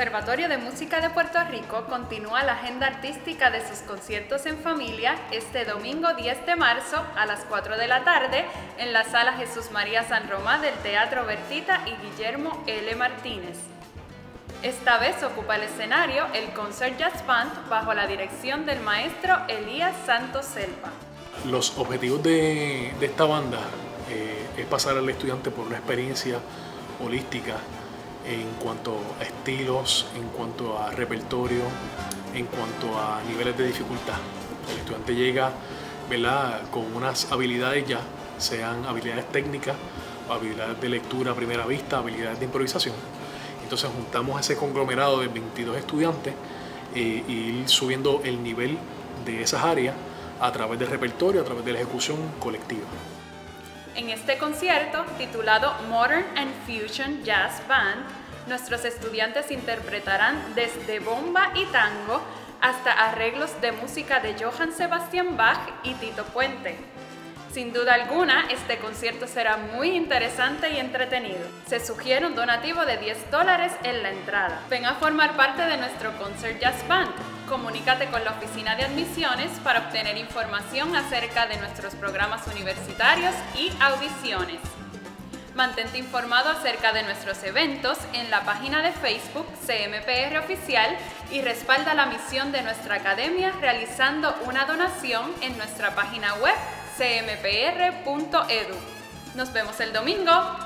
Conservatorio de Música de Puerto Rico continúa la agenda artística de sus conciertos en familia este domingo 10 de marzo a las 4 de la tarde en la Sala Jesús María San Román del Teatro Bertita y Guillermo L. Martínez. Esta vez ocupa el escenario el Concert Jazz Band bajo la dirección del maestro Elías Santos Selva. Los objetivos de esta banda es pasar al estudiante por una experiencia holística en cuanto a estilos, en cuanto a repertorio, en cuanto a niveles de dificultad. El estudiante llega, ¿verdad?, con unas habilidades ya, sean habilidades técnicas, habilidades de lectura a primera vista, habilidades de improvisación. Entonces juntamos ese conglomerado de 22 estudiantes y ir subiendo el nivel de esas áreas a través del repertorio, a través de la ejecución colectiva. En este concierto, titulado Modern and Fusion Jazz Band, nuestros estudiantes interpretarán desde bomba y tango hasta arreglos de música de Johann Sebastian Bach y Tito Puente. Sin duda alguna, este concierto será muy interesante y entretenido. Se sugiere un donativo de $10 en la entrada. Ven a formar parte de nuestro Concert Jazz Band. Comunícate con la oficina de admisiones para obtener información acerca de nuestros programas universitarios y audiciones. Mantente informado acerca de nuestros eventos en la página de Facebook CMPR Oficial y respalda la misión de nuestra academia realizando una donación en nuestra página web cmpr.edu. Nos vemos el domingo.